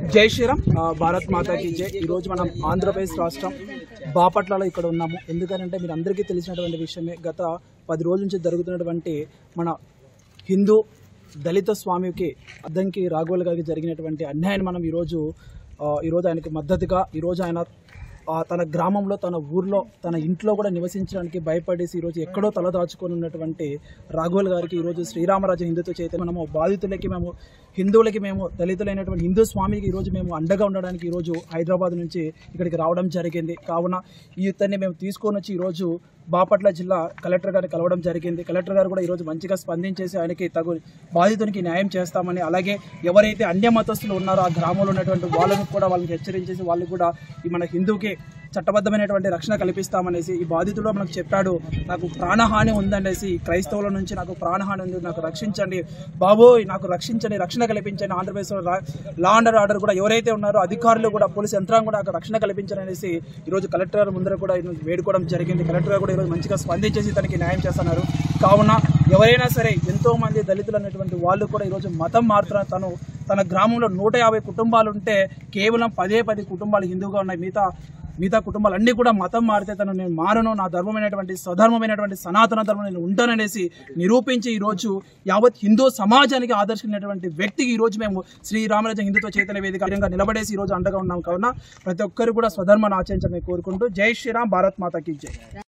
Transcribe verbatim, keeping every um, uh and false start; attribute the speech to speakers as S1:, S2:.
S1: జై శ్రీరామ్, భారత్ మాతాకి జై. ఈరోజు మనం ఆంధ్రప్రదేశ్ రాష్ట్రం బాపట్లలో ఇక్కడ ఉన్నాము. ఎందుకంటే మీరు అందరికీ తెలిసినటువంటి విషయమే, గత పది రోజుల నుంచి జరుగుతున్నటువంటి మన హిందూ దళిత స్వామికి అద్దంకి రాఘవులు గారికి జరిగినటువంటి అన్యాయాన్ని మనం ఈరోజు ఈరోజు ఆయనకి మద్దతుగా ఈరోజు ఆయన తన గ్రామంలో, తన ఊర్లో, తన ఇంట్లో కూడా నివసించడానికి భయపడేసి ఈరోజు ఎక్కడో తలదాచుకొని ఉన్నటువంటి రాఘవులు గారికి ఈరోజు శ్రీరామరాజ్య హిందుత్వ చైతన్యం మనము బాధితులకి, మేము హిందువులకి, మేము దళితులైనటువంటి హిందూ స్వామికి ఈరోజు మేము అండగా ఉండడానికి ఈరోజు హైదరాబాద్ నుంచి ఇక్కడికి రావడం జరిగింది. కావున ఈ ఇతన్ని మేము తీసుకొని వచ్చి ఈరోజు బాపట్ల జిల్లా కలెక్టర్ గారిని కలవడం జరిగింది. కలెక్టర్ గారు కూడా ఈరోజు మంచిగా స్పందించేసి ఆయనకి తగు బాధితునికి న్యాయం చేస్తామని, అలాగే ఎవరైతే అన్య మతస్థులు ఉన్నారో ఆ గ్రామంలో ఉన్నటువంటి వాళ్ళని కూడా వాళ్ళని హెచ్చరించేసి వాళ్ళు కూడా ఈ మన హిందూకి చట్టబద్ధమైనటువంటి రక్షణ కల్పిస్తామనేసి ఈ బాధితుడు మనకు చెప్పాడు. నాకు ప్రాణహాని ఉందనేసి, క్రైస్తవుల నుంచి నాకు ప్రాణహాని ఉంది, నాకు రక్షించండి బాబోయ్, నాకు రక్షించండి, రక్షణ కల్పించండి. ఆంధ్రప్రదేశ్లో లా అండ్ ఆర్డర్ కూడా ఎవరైతే ఉన్నారో అధికారులు కూడా, పోలీసు యంత్రాంగం కూడా నాకు రక్షణ కల్పించండి అనేసి ఈరోజు కలెక్టర్ గారు ముందర కూడా వేడుకోవడం జరిగింది. కలెక్టర్ గారు కూడా ఈరోజు మంచిగా స్పందించేసి తనకి న్యాయం చేస్తున్నారు. కావున ఎవరైనా సరే, ఎంతో మంది దళితులు అనేటువంటి వాళ్ళు కూడా ఈరోజు మతం మారుతున్నారు. తను తన గ్రామంలో నూట యాభై కుటుంబాలు ఉంటే కేవలం పదే పది కుటుంబాలు హిందూగా ఉన్నాయి. మిగతా మిగతా కుటుంబాలు అన్నీ కూడా మతం మారితే తను నేను మారను, నా ధర్మమైనటువంటి స్వధర్మమైనటువంటి సనాతన ధర్మం నేను ఉంటాననేసి నిరూపించి ఈరోజు యావత్ హిందూ సమాజానికి ఆదర్శించినటువంటి వ్యక్తికి ఈరోజు మేము శ్రీరామరాజ్య హిందుత్వ చైతన్య వేదిక నిలబడేసి ఈరోజు అండగా ఉన్నాం. కావున ప్రతి ఒక్కరు కూడా స్వధర్మాన్ని ఆచరించాలని కోరుకుంటూ జై శ్రీరామ్, భారత్ మాతాకి జై.